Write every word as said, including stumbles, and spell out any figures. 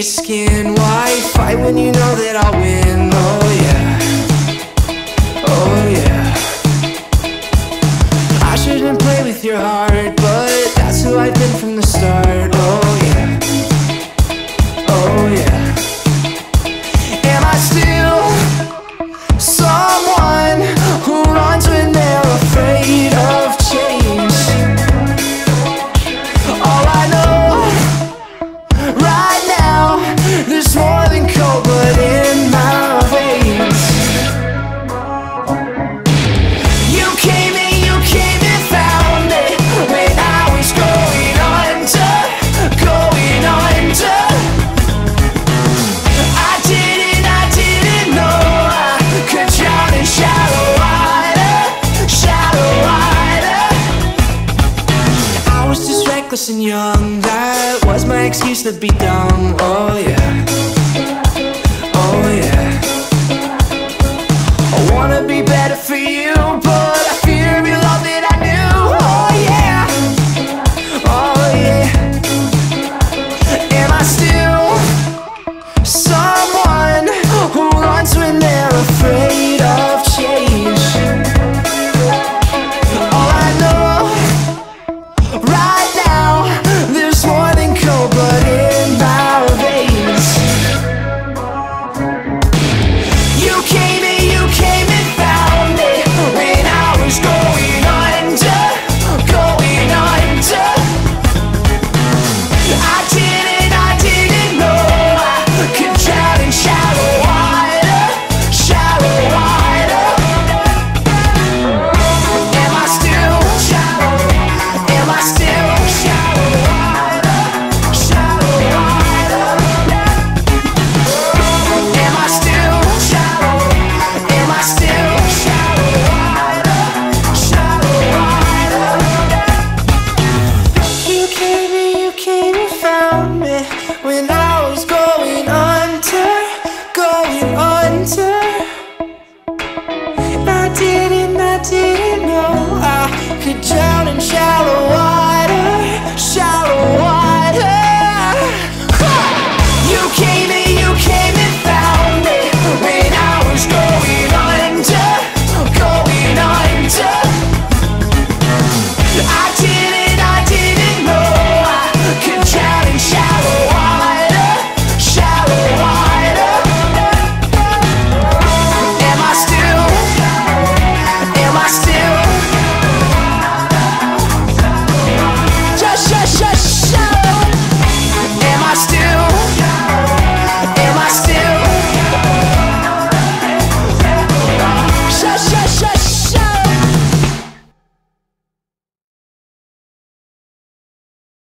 your skin. Why fight when you know that I'll win? Oh yeah, oh yeah. I shouldn't play with your heart, but that's who I've been from the start. Oh yeah, oh yeah. Am I still someone who runs when they're afraid of change? All I know right now, there's more than cold blood in my veins. You came in, you came and found me when I was going under, going under. I didn't, I didn't know I could drown in shallow water, shallow water. I was just reckless and young, that was my excuse to be dumb, oh yeah.